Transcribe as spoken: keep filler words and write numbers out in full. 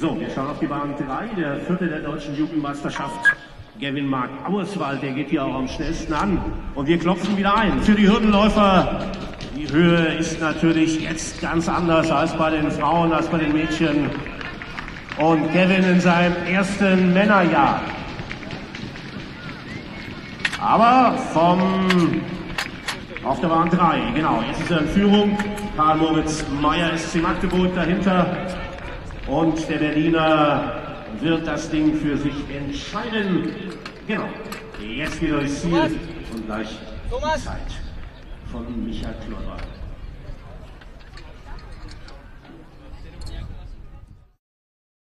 So, wir schauen auf die Bahn drei, der vierte der deutschen Jugendmeisterschaft. Gavin Mark Auerswald, der geht hier auch am schnellsten an. Und wir klopfen wieder ein. Für die Hürdenläufer, die Höhe ist natürlich jetzt ganz anders als bei den Frauen, als bei den Mädchen. Und Gavin in seinem ersten Männerjahr. Aber vom auf der Bahn drei, genau, jetzt ist er in Führung. Karl Moritz Meyer, S C Magdeburg dahinter. Und der Berliner wird das Ding für sich entscheiden. Genau, jetzt wieder durchs Ziel und gleich die Zeit von Michael Klopper.